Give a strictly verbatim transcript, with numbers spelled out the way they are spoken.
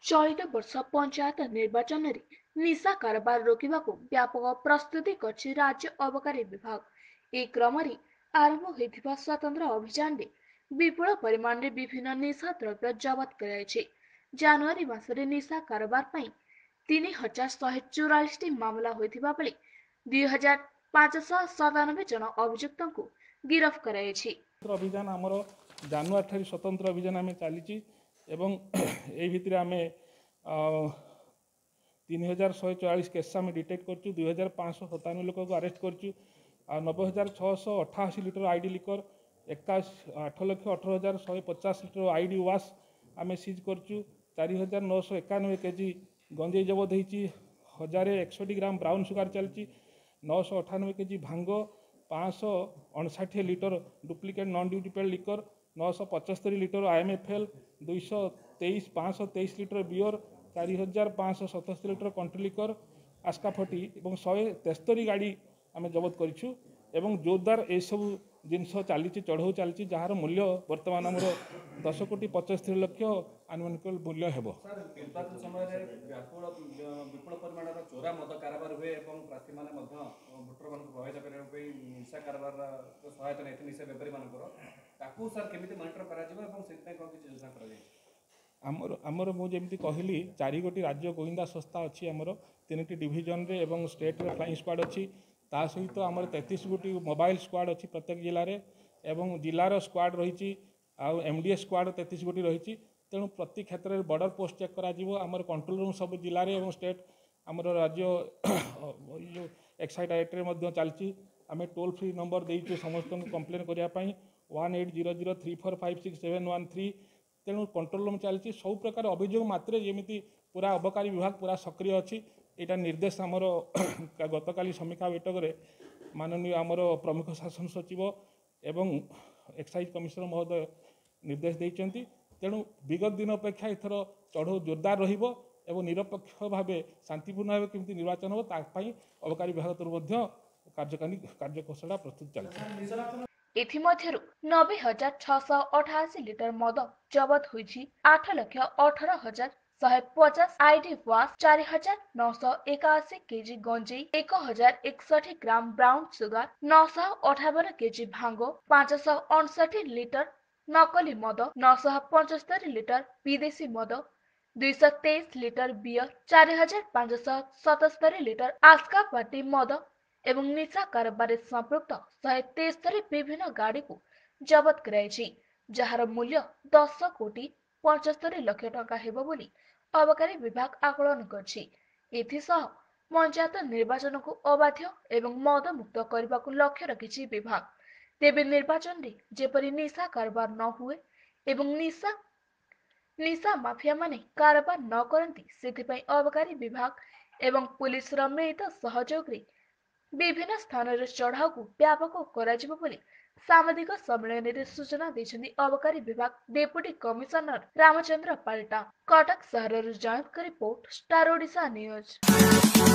चलित वर्ष पंचायत निर्वाचन में निशा कारोबार रोकने व्यापक प्रस्तुति करछि राज्य अबकारी विभाग। एक क्रम आरंभ होइथिबा स्वतंत्र अभियान में विपुल परिमाण में विभिन्न निशा द्रव्य जबत कराଯାଇଛି। जनवरी मासरे निशा कारोबार पर तीन हजार शहे चौरालीस मामला होइथिबा बेले दुई हजार पांचश सतानबे जन अभियुक्तों को गिरफ्त कराଯାଇଛି। अभियान आमर जानुआरी ठारी स्वतंत्र अभियान आम चली एवं ए भितर आम तीन हजार शहे चौरालीस केस आम डिटेक्ट कर दुई हजार पाँच सतानवे लोक को अरेस्ट कर नब्बे हजार छःश अठाशी लिटर आईडी लिकर एकाश आठ लक्ष अठर हजार शहे पचास लिटर आईडी वाश आम सीज कर चार हजार नौश एकानबे केजी गंजे जबत होती हजार एकसठ ग्राम ब्राउन सुगार चलती नौश अठानबे केजी भांग पाँच अणसाठ litre duplicate non duty paid liquor नौश पचस्तरी लिटर आईएमएफएल दुईश तेईस पाँच तेईस लिटर बियर चार हजार पाँच सतस्तर लिटर कंट्री लिकर आस्काफटी और शहे तेस्तरी गाड़ी आम जबत करूँ एवं जोरदार यू जिनस चली चढ़ऊ चलती जार मूल्य बर्तमान आमर दस कोटी पचस्तरी लक्ष आनुमानिक मूल्य है। निर्वाचन समय विपुल परिमाण चोरा मद कारबार हुए प्रार्थी मैंने भोटर मान प्रभावित करने निशा कारबार सहायता नहीं निशा बेपारी मानकर सर केमी मनिटर कर आमर आमर मुझे कहली चार गोटी राज्य गोइंदा संस्था अच्छी आमर तीन डिविजन रे एवं स्टेट रे फ्लाइंग स्क्वाड अच्छी ता सहित आमर तैंतीस गोटी मोबाइल स्क्वाड अच्छी प्रत्येक जिले में एवं जिलार स्क्वाड रही एमडीएस स्क्वाड तैंतीस गोटी रही तेणु प्रति क्षेत्र में बॉर्डर पोस्ट चेक कर कंट्रोल रूम सब जिले में और स्टेट आमर राज्य जो एक्साइज डायरेक्टर चलती आम टोल फ्री नंबर देचु समस्त कंप्लेन करने one eight zero zero three four five six seven one three तेणु कंट्रोल रूम चलती सब प्रकार अभियोग मात्रे जमी पूरा अबकारी विभाग पूरा सक्रिय अच्छी यहाँ निर्देश आमर गतकाली समीक्षा बैठक में माननीय आमर प्रमुख शासन सचिव एवं एक्साइज कमिशनर महोदय निर्देश देते तेणु विगत दिन अपेक्षा एथर चढ़ऊ जोरदार रहिबो एवं निरपेक्ष भाव शांतिपूर्ण भाव केमती निर्वाचन हो ताकि अबकारी विभाग तरफ कार्यकारी कार्यकौशल प्रस्तुत चलती। एथिमध्यरु नब्बे हजार छःश अठासी लिटर मद जबत होइछि आठ लक्ष अठर हजार शहे पचास आईडी वाश चार हजार नौश एकाशी केजी गंजेई एक हजार एकसठ ग्राम ब्राउन सुगार नौश अठावन केजी भांग पांचश अड़सठ लिटर नकली मद नौश पचस्तरी लिटर विदेशी मद दुईश तेईस लिटर बियर चार हजार पांचश सतस्तरी लिटर आस्का पार्टी मद एवं निशा कारोबार संपृक्त शहे तेस्तरी विभिन्न गाड़ी को जबत कराई जार मूल्य दस कोटी पचस्तरी लक्ष टंका हेबो बोली अबकारी विभाग आकलन करछि। एथिसह पंचायत निर्वाचन को अबाध्य एवं मद मुक्त करने को लक्ष्य रखिछि विभाग। तेबे निर्वाचन रे जेपरि निशा कारोबार न हुए एवं निशा निशा माफिया माने कारोबार न करती से अबकारी विभाग एवं पुलिस मिलित सहयोग रे विभिन्न स्थान रे चढ़ाऊ को व्यापक कराजिबो बोली सामाजिक सम्मेलन में सूचना देछन्ती अबकारी विभाग डेप्यूटी कमिश्नर रामचंद्र पाल्टा। कटक शहर Jayant report star Odisha news.